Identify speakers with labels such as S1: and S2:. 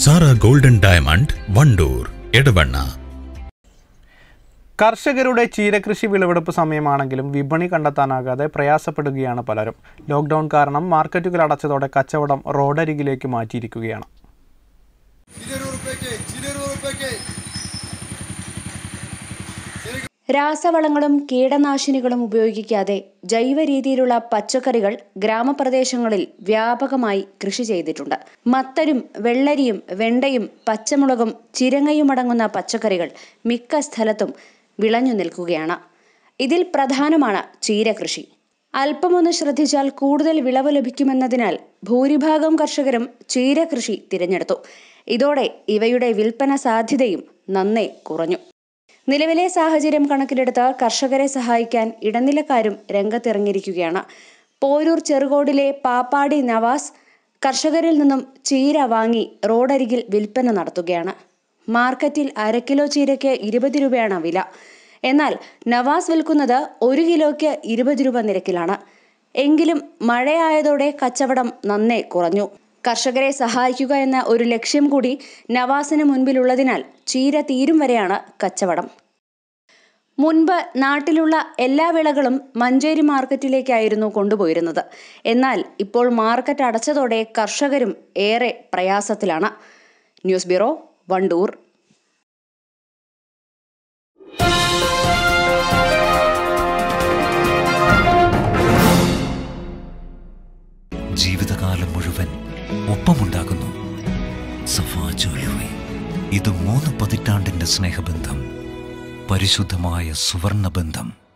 S1: Sara golden diamond Wandoor Edavanna.
S2: കർഷകരുടെ ചീരകൃഷി വിളവെടുപ്പ് സമയമാണെങ്കിലും വിപണി കണ്ടെത്താനാകാതെ പ്രയാസപ്പെടുകയാണ് പലരും. ലോക്ക്ഡൌൺ കാരണം മാർക്കറ്റുകൾ അടച്ചതോടെ കച്ചവടം റോഡരികിലേക്ക് മാറ്റിയിരിക്കുകയാണ്.
S3: രാസവളങ്ങളും കീടനാശിനികളും ഉപയോഗിക്കാതെ ജൈവ രീതിയിലുള്ള പച്ചക്കറികൾ ഗ്രാമപ്രദേശങ്ങളിൽ വ്യാപകമായി കൃഷി ചെയ്തിട്ടുണ്ട്. മത്തരും വെള്ളരിയും വെണ്ടയും പച്ചമുളകും ചിരങ്ങയുമടങ്ങുന്ന പച്ചക്കറികൾ മിക്ക സ്ഥലത്തും വിളഞ്ഞു നിൽക്കുകയാണ്. ഇതിൽ പ്രധാനമാണ് ചീരകൃഷി. അല്പമൊന്ന് ശ്രദ്ധിച്ചാൽ കൂടുതൽ വിളവ് ലഭിക്കുമെന്നതിനാൽ ഭൂരിഭാഗം കർഷകരും ചീരകൃഷി തിരഞ്ഞെടുത്തു. ഇതോടെ ഇവയുടെ വിൽപ്പന സാധ്യതയും നന്നേ കുറഞ്ഞു. നിലവിലെ സാഹചര്യം കണക്കിലെടുത്ത് കർഷകരെ സഹായിക്കാൻ ഇടനിലക്കാരും രംഗത്തിറങ്ങിയിരിക്കുകയാണ്. പോരൂർ ചെറുകോടിലെ പാപ്പാടി നവാസ് കർഷകരിൽ നിന്നും ചീര വാങ്ങി റോഡരികിൽ വിൽപ്പന നടത്തുകയാണ്. മാർക്കറ്റിൽ 1 കിലോ ചീരയ്ക്ക് 20 രൂപയാണ് വില. എന്നാൽ നവാസ് വിൽക്കുന്നത് 1 കിലോയ്ക്ക് 20 രൂപ നിരക്കിലാണ്. എങ്കിലും മഴയായതോടെ കച്ചവടം നന്നേ കുറഞ്ഞു. കർഷകരെ സഹായിക്കുക എന്ന ഒരു ലക്ഷ്യം കൂടി നവാസിന് മുൻപിലുള്ളതിനാൽ ചീര തീരും വരെയാണ് കച്ചവടം. മുൻപ് നാട്ടിലുള്ള എല്ലാ വിളകളും മഞ്ചേരി മാർക്കറ്റിലേക്കായിരുന്നു കൊണ്ടുപോയിരുന്നത്. എന്നാൽ ഇപ്പോൾ മാർക്കറ്റ് അടച്ചതോടെ കർഷകരും ഏറെ പ്രയാസത്തിലാണ്. News bureau, Wandoor.
S4: ജീവിതകാലം മുഴുവൻ ഒപ്പമുണ്ടാകുന്നു. സഫാ ജ്വല്ലറി. ഇത് 3 പതിറ്റാണ്ടിന്റെ സ്നേഹബന്ധം, പരിശുദ്ധമായ സുവർണബന്ധം.